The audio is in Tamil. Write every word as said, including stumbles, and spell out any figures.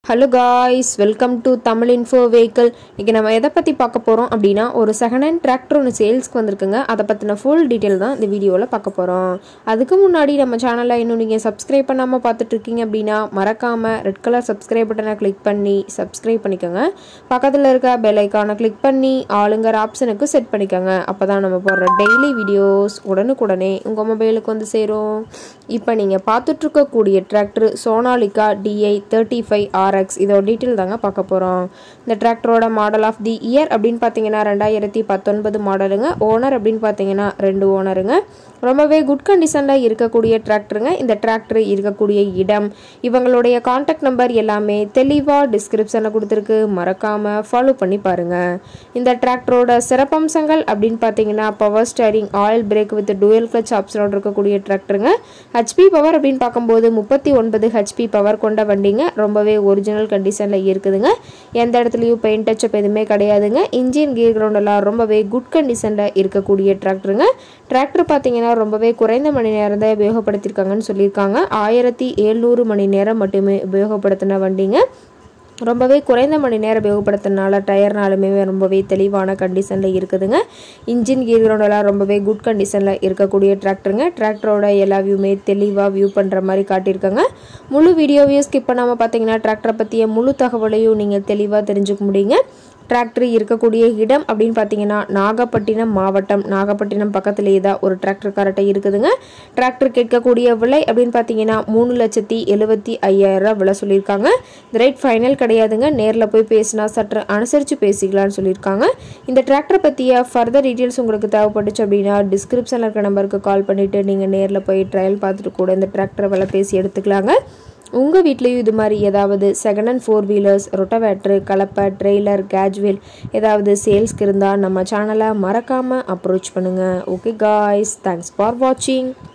Hello guys, welcome to Tamil Info Vehicle. இன்னைக்கு நம்ம எதை பத்தி பார்க்க போறோம் அப்படினா ஒரு செகண்ட் ஹேண்ட் டிராக்டர் ஒன்னு சேல்ஸ்க்கு வந்திருக்குங்க. அத பத்தின full detail தான் இந்த வீடியோல பார்க்க போறோம். அதுக்கு முன்னாடி நம்ம சேனலை இன்னும் நீங்க subscribe பண்ணாம பார்த்துட்டு இருக்கீங்க அப்படினா மறக்காம ரெட் கலர் subscribe பட்டனை கிளிக் பண்ணி subscribe பண்ணிக்கோங்க. பக்கத்துல இருக்க bell ஐகானை கிளிக் பண்ணி ஆளுங்கற ஆப்ஷனுக்கு செட் பண்ணிக்கோங்க. அப்பதான் நம்ம போடுற டெய்லி வீடியோஸ் உடனுக்குடனே உங்க மொபைலுக்கு வந்து சேரும். இப்போ நீங்க பார்த்துட்டு இருக்க கூடிய tractor Sonalika D I thirty-five R X இதோட டீடைல் தாங்க பார்க்க போறோம். இந்த டிராக்டரோட மாடல் ஆஃப் தி இயர் அப்படினு பாத்தீங்கன்னா இரண்டாயிரத்து பத்தொன்பது மாடலுங்க. ஓனர் அப்படினு பாத்தீங்கன்னா ரெண்டு ஓனருங்க. ரொம்பவே குட் கண்டிஷன்ல இருக்கக்கூடிய டிராக்டருங்க. இந்த டிராக்டர் இருக்கக்கூடிய இடம் இவங்களுடைய கான்டாக்ட் நம்பர் எல்லாமே தெளிவா டிஸ்கிரிப்ஷன்ல கொடுத்திருக்கு. மறக்காம ஃபாலோ பண்ணி பாருங்க. இந்த டிராக்டரோட சிறப்பம்சங்கள் அப்படினு பாத்தீங்கன்னா power steering, oil brake with dual clutch ஆப்ஷனோட இருக்கக்கூடிய டிராக்டருங்க. H P பவர் அப்படினு பாக்கும்போது முப்பத்தி ஒன்பது H P பவர் கொண்ட வண்டிங்க. ரொம்பவே ஒரிஜினல் கண்டிஷன்ல இருக்குதுங்க. எந்த இடத்துலயும் பெயிண்ட் டச் அப் எதுமே கிடையாதுங்க. இன்ஜின் கியர் கிரவுண்ட் எல்லாம் ரொம்பவே குட் கண்டிஷன்ல இருக்கக்கூடிய டிராக்டருங்க. டிராக்டர் பாத்தீங்கன்னா ரொம்பவே குறைந்த மணி நேரம் தான் உபயோகப்படுத்திருக்காங்கன்னு சொல்லியிருக்காங்க. ஆயிரத்தி எழுநூறு மணி நேரம் மட்டுமே உபயோகப்படுத்தின வண்டிங்க. ரொம்பவே குறைந்த மணி நேரம் உபயோகப்படுத்தினால டயர்னாலுமே ரொம்பவே தெளிவான கண்டிஷன்ல இருக்குதுங்க. இன்ஜின் கியர் கிரவுண்ட் எல்லாம் ரொம்பவே குட் கண்டிஷன்ல இருக்கக்கூடிய டிராக்டருங்க. டிராக்டரோட எல்லா வியூமே தெளிவா வியூ பண்ற மாதிரி காட்டியிருக்காங்க. முழு வீடியோவையும் ஸ்கிப் பண்ணாம பாத்தீங்கன்னா டிராக்டரை பத்திய முழு தகவலையும் நீங்க தெளிவா தெரிஞ்சுக்க முடியுங்க. டிராக்டர் இருக்கக்கூடிய இடம் அப்படின்னு பார்த்தீங்கன்னா நாகப்பட்டினம் மாவட்டம். நாகப்பட்டினம் பக்கத்துலேயே தான் ஒரு டிராக்டர் கரெக்டாக இருக்குதுங்க. டிராக்டர் கேட்கக்கூடிய விலை அப்படின்னு பார்த்தீங்கன்னா மூணு லட்சத்தி எழுபத்தி ஐயாயிரம் ரூபா விலை சொல்லியிருக்காங்க. இந்த ரேட் ஃபைனல் கிடையாதுங்க. நேரில் போய் பேசினா சற்று அனுசரித்து பேசிக்கலாம்னு சொல்லியிருக்காங்க. இந்த டிராக்டரை பற்றிய ஃபர்தர் டீட்டெயில்ஸ் உங்களுக்கு தேவைப்பட்டுச்சு அப்படின்னா டிஸ்கிரிப்ஷனில் இருக்க நம்பருக்கு கால் பண்ணிவிட்டு நீங்கள் நேரில் போய் ட்ரையல் பார்த்துட்டு கூட இந்த டிராக்டரை விலை பேசி எடுத்துக்கலாங்க. உங்கள் வீட்லேயும் இது மாதிரி ஏதாவது second hand four wheelers, rotavator, கலப்பை, ட்ரெய்லர், கேஜுவல் ஏதாவது சேல்ஸ்க்கு இருந்தால் நம்ம சேனலை மறக்காமல் அப்ரோச் பண்ணுங்கள். ஓகே காய்ஸ், தேங்க்ஸ் ஃபார் வாட்சிங்.